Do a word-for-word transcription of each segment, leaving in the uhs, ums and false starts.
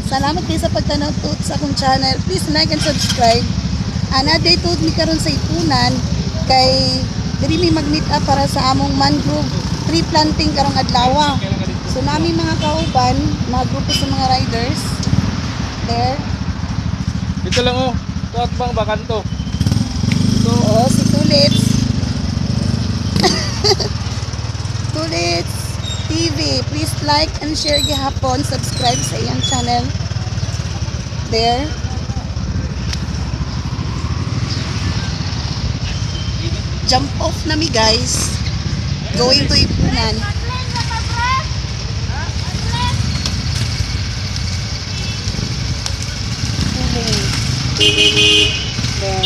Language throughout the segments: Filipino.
Salamat kayo sa pagtanaw to sa akong channel. Please like and subscribe. Anaday tuod mi karon sa ipunan kay diri mi mag-meet up para sa among mangrove tree planting karong adlaw. So nami mga kauban, mga grupo sa mga riders. There. Dito lang oh. Tuat bang bakanto. So, oh, si Tulits. Tulits T V. Please like and share gihapon. Subscribe sa iyang channel. There. Jump off na mi guys. Going to Ipunan. There.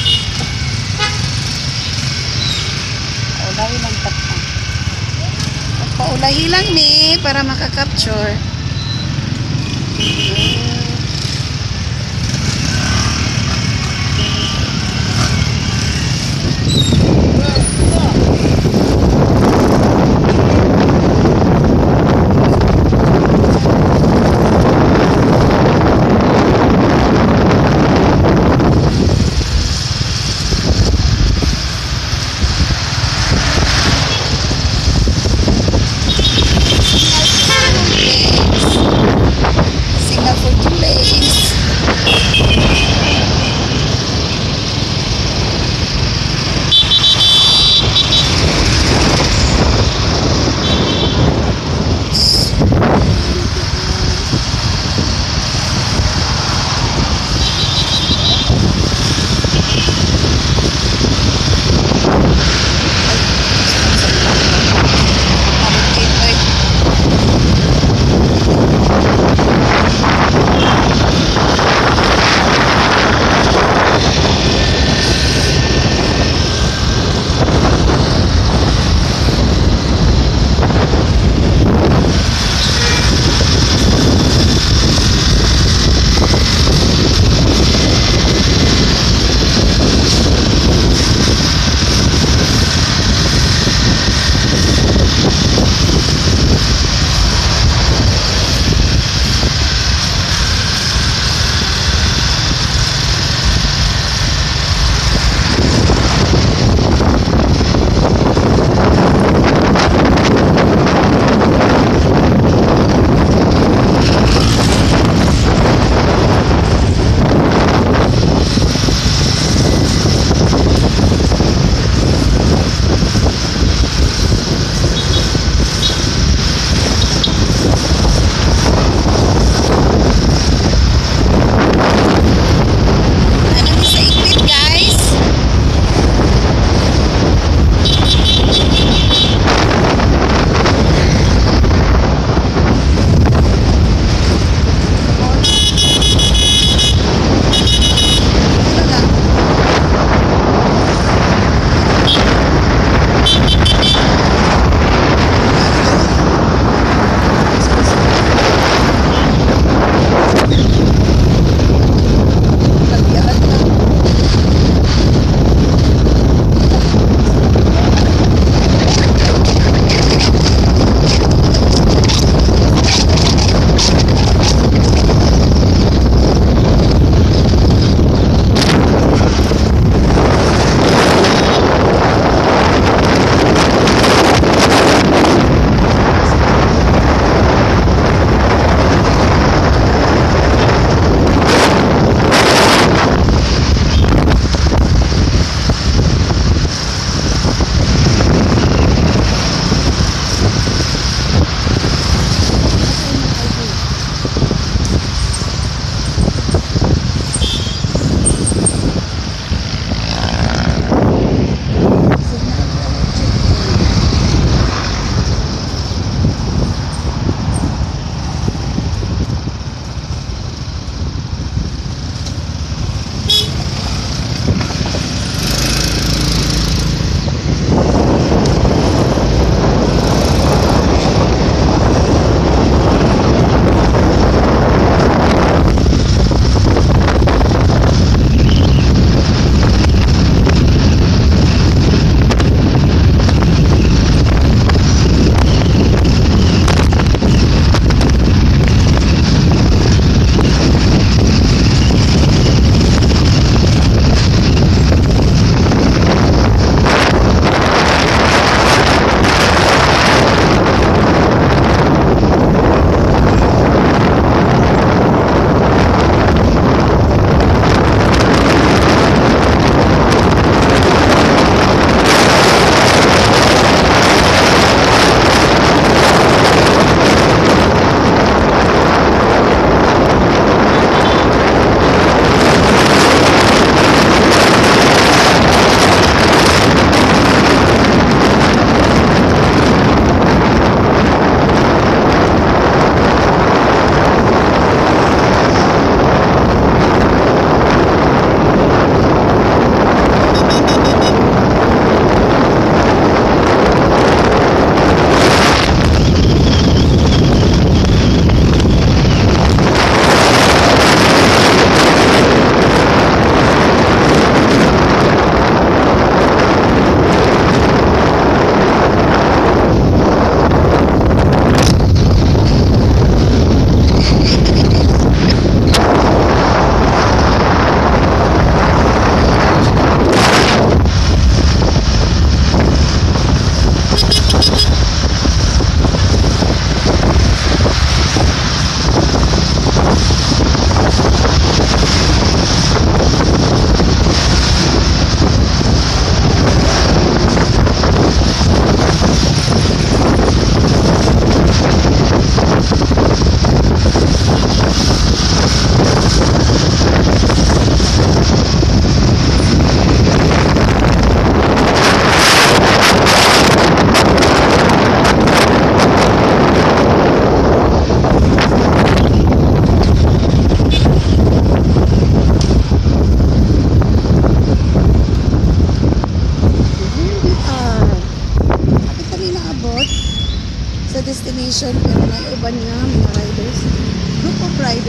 Ulahi lang takpa. Paulahi lang ni para makaka-capture. Signal for two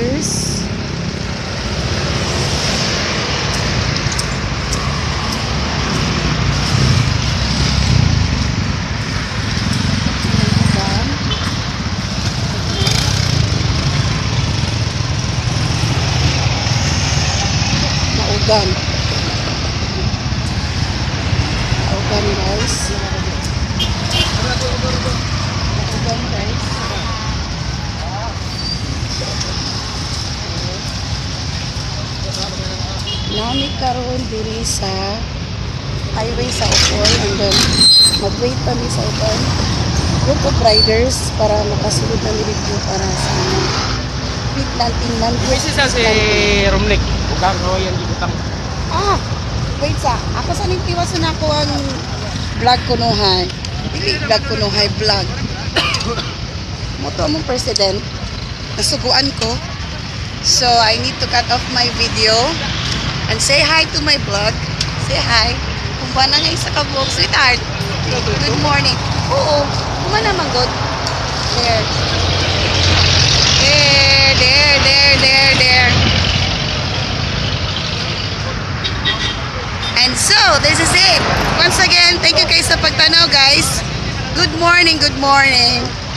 riders. Maugan. Maugan guys. Maugan guys. Nami karon diri sa highway sa Ukol and then mag-wait kami sa uban group of riders para makasulod na dito para sa tree planting man. Mrs. sa si Romnick. Bukang ko yan gibutang. Ah, wait sa. Ako sa ning tiwas na ako ang vlog ko no hay. Dili vlog ko no hay vlog. Moto mong president. Nasuguan ko. So I need to cut off my video and say hi to my vlog. Say hi. Kung ba na nga isa ka vlog, sweetheart. Good morning. Oo. Kuma naman good. There. There, there, there, there, there. And so, this is it. Once again, thank you guys sa pagtanaw, guys. Good morning, good morning.